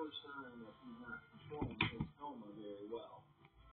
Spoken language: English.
sure sign that he's not controlling his coma very well.